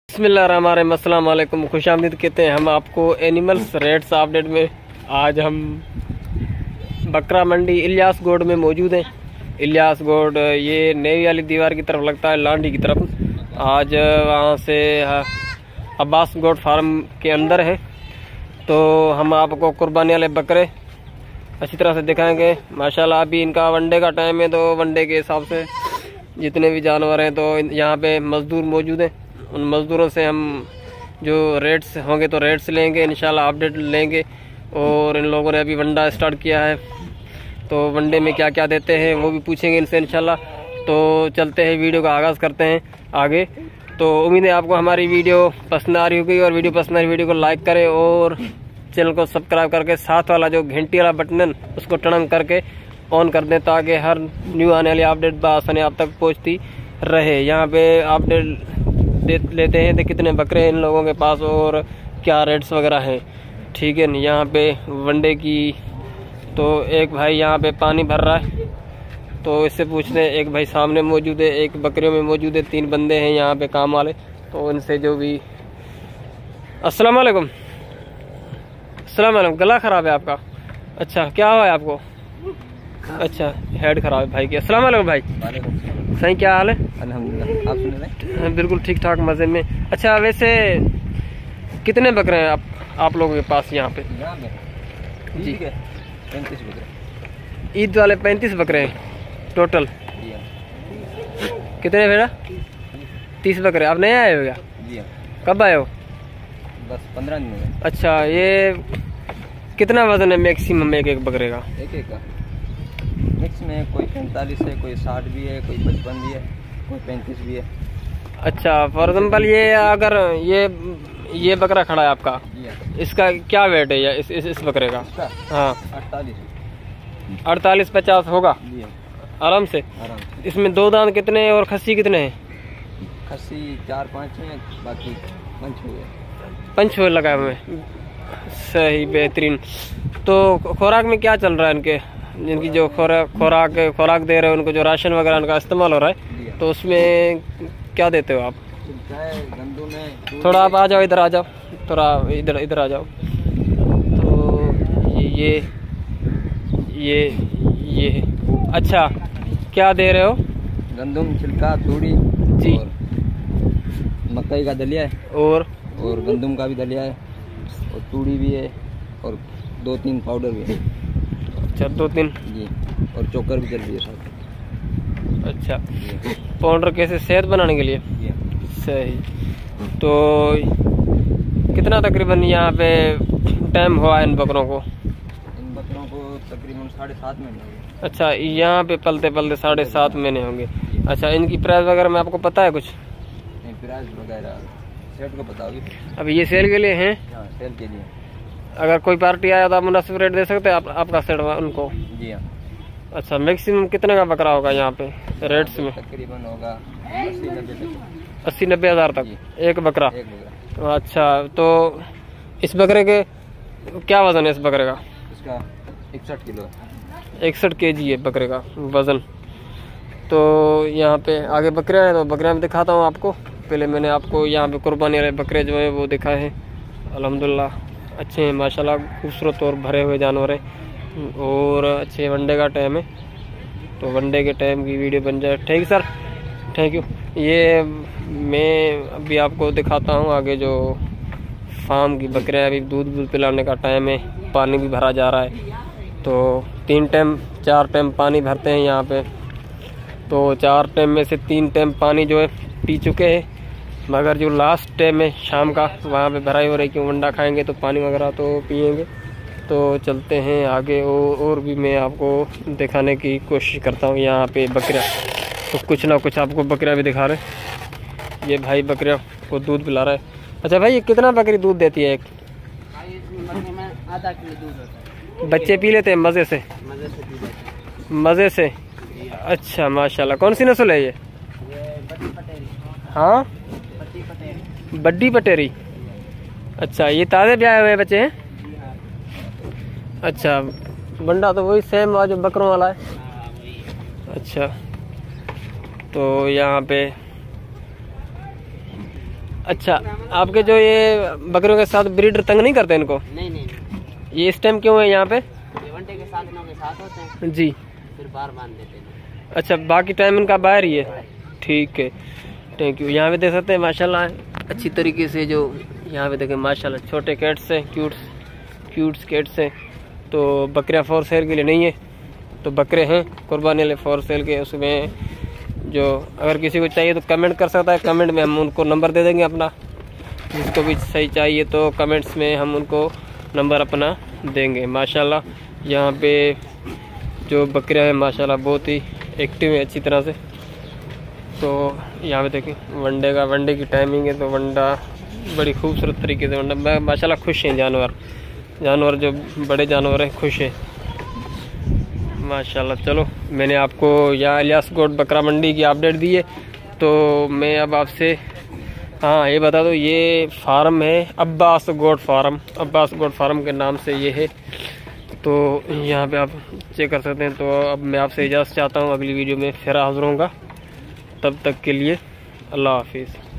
बिस्मिल्लाहिर्रहमानिर्रहीम, अस्सलाम वालेकुम, खुशामदीद कहते हैं हम आपको एनिमल्स रेट्स अपडेट में। आज हम बकरा मंडी इलियास गोड में मौजूद हैं। इलियास गोड ये नई वाली दीवार की तरफ लगता है, लांडी की तरफ। आज वहाँ से अब्बास गोड फार्म के अंदर है, तो हम आपको कुर्बानी वाले बकरे अच्छी तरह से दिखाएंगे। माशाल्लाह अभी इनका वनडे का टाइम है, तो वनडे के हिसाब से जितने भी जानवर हैं तो यहाँ पे मज़दूर मौजूद हैं। उन मज़दूरों से हम जो रेट्स होंगे तो रेट्स लेंगे, इंशाल्लाह अपडेट लेंगे। और इन लोगों ने अभी वंडा स्टार्ट किया है, तो वनडे में क्या क्या देते हैं वो भी पूछेंगे इनसे इंशाल्लाह। तो चलते हैं, वीडियो का आगाज़ करते हैं आगे। तो उम्मीद है आपको हमारी वीडियो पसंद आ रही होगी, और वीडियो पसंद आ रही वीडियो को लाइक करें और चैनल को सब्सक्राइब करके साथ वाला जो घंटी वाला बटन है उसको टंग करके ऑन कर दें, ताकि हर न्यू आने वाली अपडेट बआसानी आप तक पहुँचती रहे। यहाँ पे अपडेट लेते हैं तो कितने बकरे हैं इन लोगों के पास और क्या रेट्स वगैरह हैं, ठीक है। यहाँ पे वनडे की तो एक भाई यहाँ पे पानी भर रहा है, तो इससे पूछते हैं। एक भाई सामने मौजूद है, एक बकरियों में मौजूद है, 3 बंदे हैं यहाँ पे काम वाले, तो इनसे जो भी। अस्सलाम वालेकुम। अस्सलाम वालेकुम। गला ख़राब है आपका? अच्छा, क्या हुआ है आपको? अच्छा, हेड खराब है भाई की। अस्सलाम वालेकुम भाई। सही, क्या हाल है? अल्हम्दुलिल्लाह, आप सुन रहे हैं? बिल्कुल ठीक ठाक, मज़े में। अच्छा, वैसे कितने बकरे हैं आप लोगों के पास यहाँ पे? जी 35 बकरे। ईद वाले 35 बकरे हैं टोटल? कितने बेटा? 30 बकरे। आप नए आए हो क्या? जी, कब आए हो? बस 15 दिन हुए। अच्छा, ये कितना वजन है मैक्सिमम एक बकरे का? एक का मिक्स में कोई 45 है, कोई 60 भी है, कोई 55 भी है, कोई 35 भी है। अच्छा, फॉर एग्जाम्पल ये अगर ये बकरा खड़ा है आपका, इसका क्या वेट है इस बकरे का? हाँ, 48-50 होगा आराम से। इसमें 2 दांत कितने हैं और खस्सी कितने हैं? खस्सी 4-5 है, बाकी पंच हुए लगाए हुए। सही, बेहतरीन। तो खुराक में क्या चल रहा है इनके? जिनकी जो खुराक दे रहे हो उनको, जो राशन वगैरह उनका इस्तेमाल हो रहा है, तो उसमें क्या देते हो आप? थोड़ा आप आ जाओ, इधर आ जाओ, थोड़ा इधर आ जाओ। तो ये अच्छा, क्या दे रहे हो? गंदम, छिलका, तूड़ी जी, मकई का दलिया है, और गंदम का भी दलिया है, और तूड़ी भी है, और 2-3 पाउडर भी है। अच्छा, 2-3 जी, और चोकर भी चल रही है साथ। अच्छा, पाउडर कैसे? सेहत बनाने के लिए? सही। तो कितना तकरीबन यहाँ पे टाइम हुआ है इन बकरों को? इन बकरों को तकरीबन 7.5 महीने होंगे। अच्छा, यहाँ पे पलते 7.5 महीने होंगे। अच्छा, इनकी प्राइस वगैरह में आपको पता है कुछ? नहीं, प्राइस वगैरह सेट को पता होगी। अभी ये सेल के लिए हैं? हाँ, सेल के लिए। अगर कोई पार्टी आया तो आप मुनासिब रेट दे सकते हैं आपका सेट उनको? जी हाँ। अच्छा, मैक्सिमम कितने का बकरा होगा यहाँ पे रेट्स में? तकरीबन होगा 80-90 हज़ार तक एक बकरा। अच्छा, तो इस बकरे के क्या वजन है? इस बकरे का? इसका 61 किलो। 61 kg है बकरे का वज़न। तो यहाँ पे आगे बकरे हैं, तो बकरे में दिखाता हूँ आपको। पहले मैंने आपको यहाँ पे कुर्बानी वाले बकरे जो हैं वो दिखाए हैं। अल्हम्दुलिल्लाह अच्छे हैं माशाल्लाह, खूबसूरत और भरे हुए जानवर हैं, और अच्छे वनडे का टाइम है, तो वनडे के टाइम की वीडियो बन जाए। ठीक सर, थैंक यू। ये मैं अभी आपको दिखाता हूँ आगे जो फार्म की बकरियाँ। अभी दूध पिलाने का टाइम है, पानी भी भरा जा रहा है, तो 4 टाइम पानी भरते हैं यहाँ पे। तो 4 टाइम में से 3 टाइम पानी जो है पी चुके हैं, मगर जो लास्ट टाइम है शाम का, वहाँ पे भराई हो रही है, क्यों वंडा खाएंगे तो पानी वगैरह तो पिएंगे। तो चलते हैं आगे, और भी मैं आपको दिखाने की कोशिश करता हूँ। यहाँ पे बकरियाँ, तो कुछ ना कुछ आपको बकरियाँ भी दिखा रहे हैं। ये भाई बकरियाँ को दूध पिला रहा है। अच्छा भाई, ये कितना बकरी दूध देती है? आधा किलो दूध होता है। बच्चे पी लेते हैं मज़े से? मज़े से। अच्छा, माशाल्लाह। कौन सी नस्ल है ये? हाँ, बड्डी पटेरी। अच्छा, ये ताज़े ब्याहे हुए बच्चे हैं? अच्छा, बंडा तो वही सेम जो बकरों वाला है। अच्छा, तो यहाँ पे अच्छा, आपके जो ये बकरियों के साथ ब्रीडर तंग नहीं करते इनको? नहीं। ये इस टाइम क्यों है यहाँ पे? वनडे के साथ इनों के साथ होते हैं जी, फिर बाहर बांध देते हैं। अच्छा, बाकी टाइम इनका बाहर ही है। ठीक है, थैंक यू। यहाँ पे देख सकते हैं माशाल्लाह अच्छी तरीके से जो यहाँ पे देखें माशाल्लाह छोटे कैट्स हैं, क्यूट्स कैट्स हैं। तो बकरियाँ फॉर सेल के लिए नहीं है, तो बकरे हैं कुर्बानी वाले फॉर सेल के। उसमें जो अगर किसी को चाहिए तो कमेंट कर सकता है, कमेंट में हम उनको नंबर दे देंगे अपना। जिसको भी सही चाहिए तो कमेंट्स में हम उनको नंबर अपना देंगे। माशाल्लाह यहाँ पे जो बकरियाँ हैं माशाल्लाह बहुत ही एक्टिव है अच्छी तरह से। तो यहाँ पे देखिए वनडे की टाइमिंग है, तो वनडा बड़ी खूबसूरत तरीके से वनडा माशाल्लाह खुश हैं जानवर जो बड़े जानवर हैं खुश हैं माशाल्लाह। चलो, मैंने आपको यहाँ इलियास गोट बकरा मंडी की अपडेट दी है। तो मैं अब आपसे ये बता दो, ये फार्म है अब्बास गोट फार्म के नाम से ये है। तो यहाँ पे आप चेक कर सकते हैं। तो अब मैं आपसे इजाज़त चाहता हूँ, अगली वीडियो में फिर हाज़िर होऊंगा। तब तक के लिए अल्लाह हाफिज़।